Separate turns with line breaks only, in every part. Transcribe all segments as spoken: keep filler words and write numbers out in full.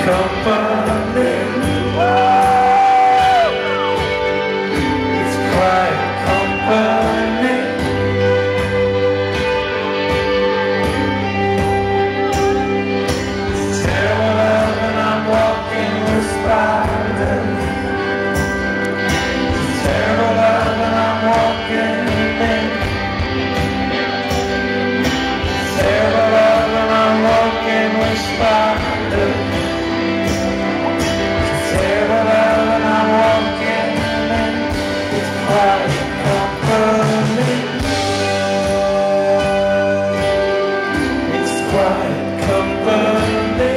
company. It's quiet company. It's terrible love and I'm walking with spiders. It's terrible love and I'm walking in. It's terrible love and I'm walking with spiders. Terrible love and I'm walking in. It's quiet company. It's quiet company.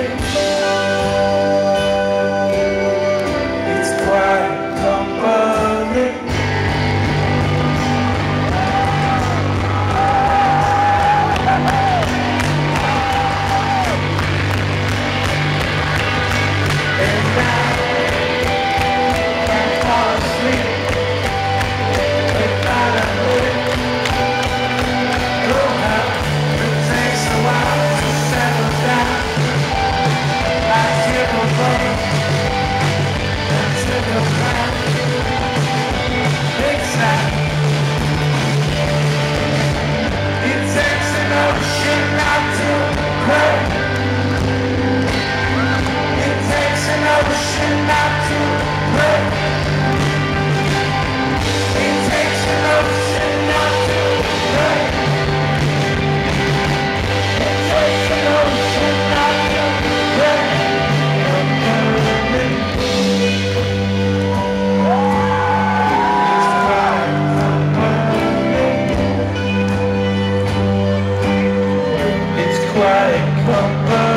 It's quiet company. And now quiet company.